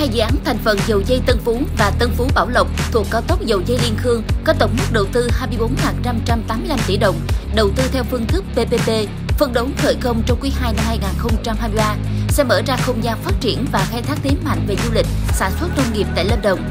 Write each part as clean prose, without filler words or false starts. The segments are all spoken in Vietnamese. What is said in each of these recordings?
hai dự án thành phần dầu dây Tân Phú và Tân Phú Bảo Lộc thuộc cao tốc dầu dây Liên Khương có tổng mức đầu tư 24.585 tỷ đồng, đầu tư theo phương thức PPP, phấn đấu khởi công trong quý 2 năm 2023, sẽ mở ra không gian phát triển và khai thác thế mạnh về du lịch, sản xuất nông nghiệp tại Lâm Đồng.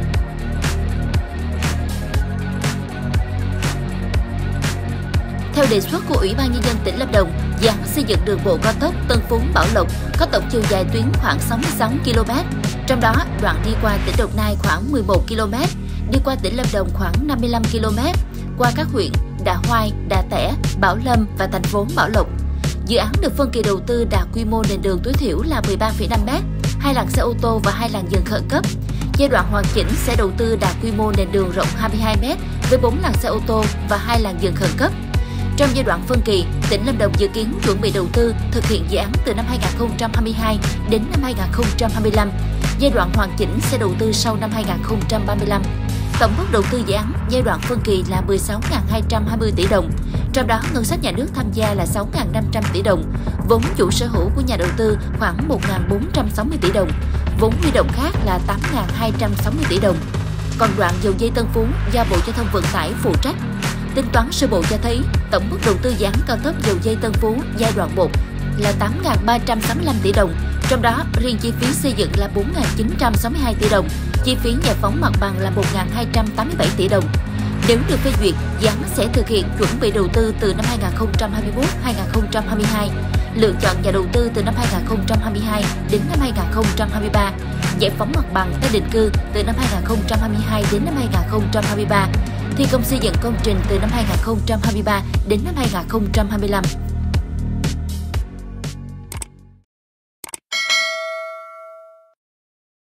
Theo đề xuất của Ủy ban Nhân dân tỉnh Lâm Đồng, dự án xây dựng đường bộ cao tốc Tân Phú Bảo Lộc có tổng chiều dài tuyến khoảng 66 km, trong đó đoạn đi qua tỉnh Đồng Nai khoảng 11 km, đi qua tỉnh Lâm Đồng khoảng 55 km, qua các huyện Đạ Hoai, Đạ Tẻ, Bảo Lâm và thành phố Bảo Lộc. Dự án được phân kỳ đầu tư đạt quy mô nền đường tối thiểu là 13,5 m, 2 làn xe ô tô và 2 làn dừng khẩn cấp. Giai đoạn hoàn chỉnh sẽ đầu tư đạt quy mô nền đường rộng 22 m với 4 làn xe ô tô và 2 làn dừng khẩn cấp. Trong giai đoạn phân kỳ, tỉnh Lâm Đồng dự kiến chuẩn bị đầu tư thực hiện dự án từ năm 2022 đến năm 2025. Giai đoạn hoàn chỉnh sẽ đầu tư sau năm 2035. Tổng mức đầu tư dự án giai đoạn phân kỳ là 16.220 tỷ đồng. Trong đó, ngân sách nhà nước tham gia là 6.500 tỷ đồng, vốn chủ sở hữu của nhà đầu tư khoảng 1.460 tỷ đồng, vốn huy động khác là 8.260 tỷ đồng. Còn đoạn dầu dây Tân Phú do Bộ Giao thông Vận tải phụ trách. Tính toán sơ bộ cho thấy, tổng mức đầu tư dự án cao tốc dầu dây Tân Phú giai đoạn 1 là 8.365 tỷ đồng, trong đó riêng chi phí xây dựng là 4.962 tỷ đồng, chi phí giải phóng mặt bằng là 1.287 tỷ đồng. Nếu được phê duyệt, dự án sẽ thực hiện chuẩn bị đầu tư từ năm 2021-2022, lựa chọn nhà đầu tư từ năm 2022 đến năm 2023, giải phóng mặt bằng tái định cư từ năm 2022 đến năm 2023, thi công xây dựng công trình từ năm 2023 đến năm 2025.